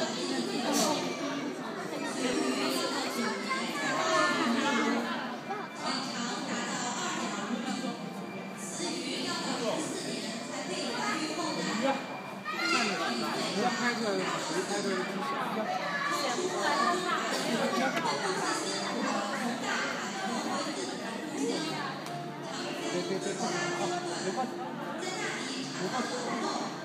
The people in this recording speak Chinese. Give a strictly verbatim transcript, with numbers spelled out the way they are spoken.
要拍个实拍的技巧。别别别碰！别碰！别碰！